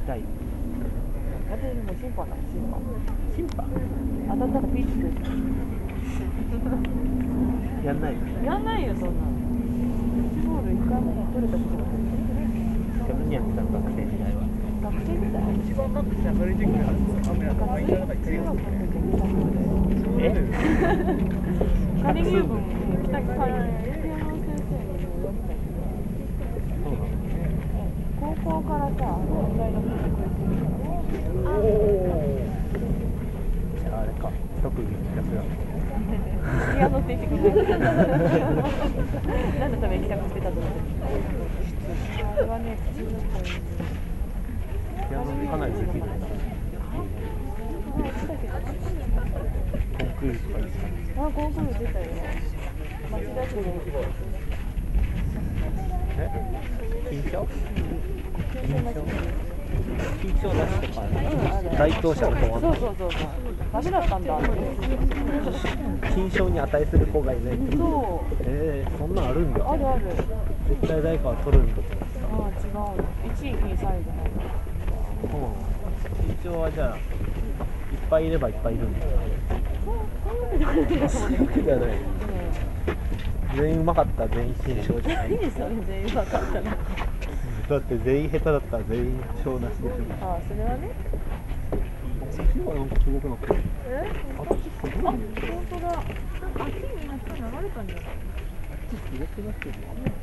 たい。 私も審判だもん、審判。 審判当たったらピッチです。 やんないの？ やんないよ、そんなの。キャッチボール1回も取れたことない。 じゃあ何やってたの学生時代は？ 学生時代一番マックスでアスレチックな雨だとマインドの中に中学の時え？ 仮入部に来たからピアノの先生に言われたりして。 そうなの？ 高校からさ、大学に来るじゃああれか、特技企画だ。 ピアノって言ってくれない。何のために帰宅してたと思って。あれはね、中学校に。 ピアノかなり好きだった。コンクールとかですか？ あ、コンクール出たよ。町田市で。 金賞？金賞出しとか、該当者の子はそう。ダメだったんだ。 金賞に値する子がいないって。 そう。 そんなんあるんだ。 ある。 絶対誰かは取るんだと思ってた。 ああ、違うの。1位、2位、3位じゃないの。 金賞はじゃあいっぱいいればいっぱいいるんだ。そういうわけじゃない。全員うまかったら全員金賞じゃない。 何それ全員分かったの。 だって全員下手だったら全員賞なしでしょ。 ああ、それはね。 今なんかすごくなってる。 あ、本当だ。秋になったら流れたんじゃない？ すごくなってる。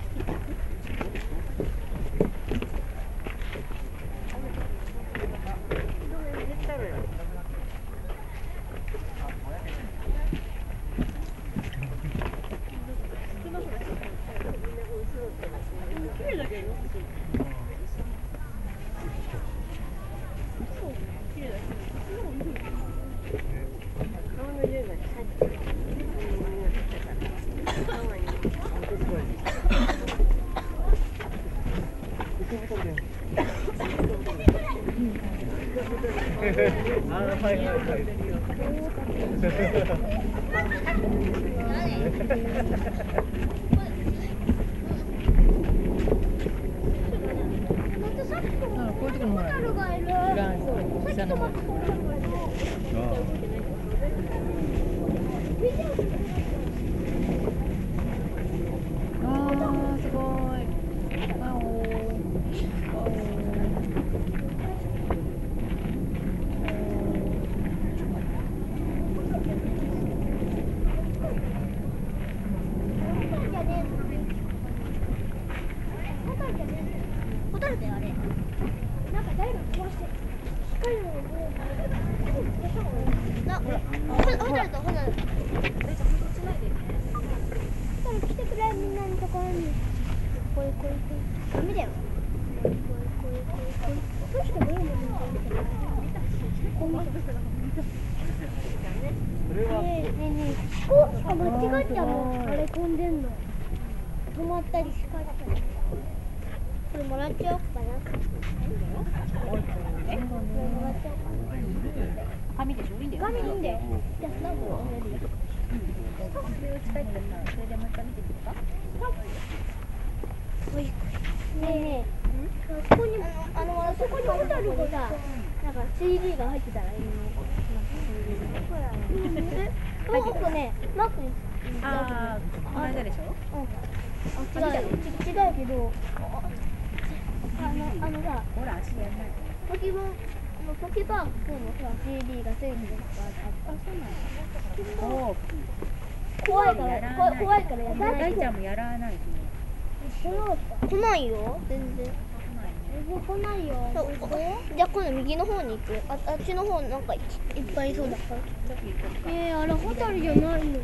じゃあ今度右の方に行く。あっちの方なんかいっぱいいそうだから。あれホタルじゃないの。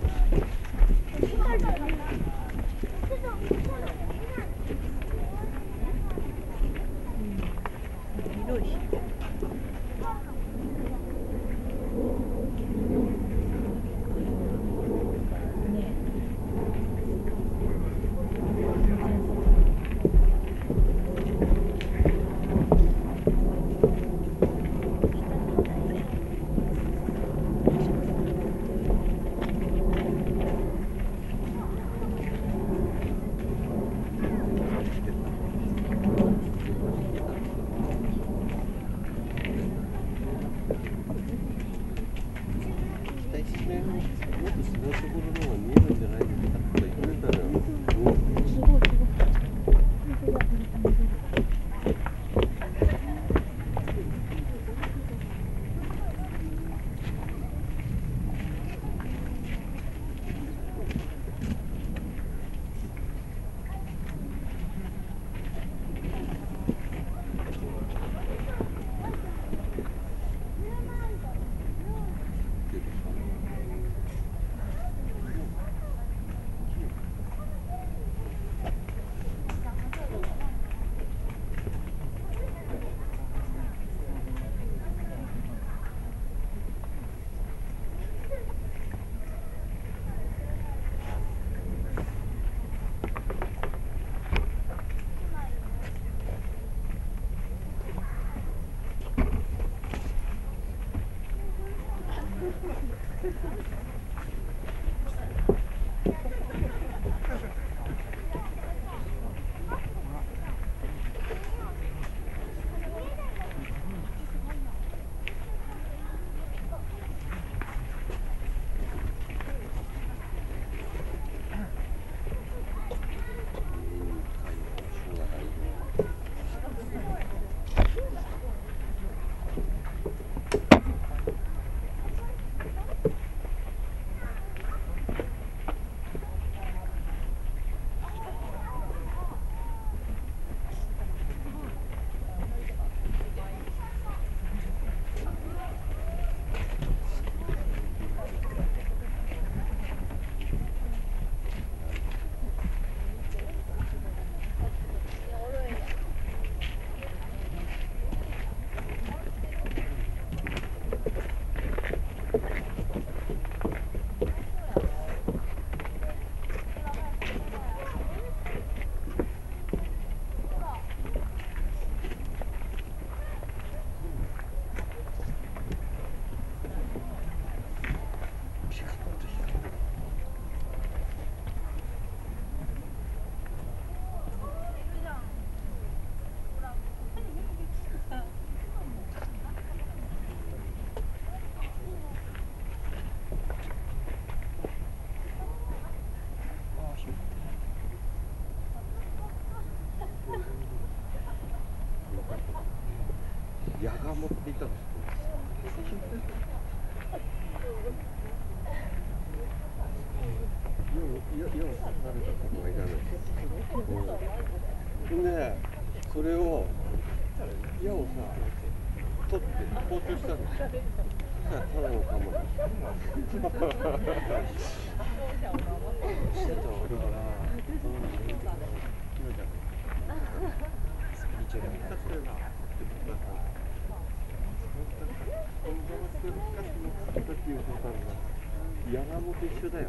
広いし。 矢が持っていたの。矢を刺されたことがいらない。で、それを矢をさ取って包丁したの。ただのかも。してた俺から山本一緒だよ。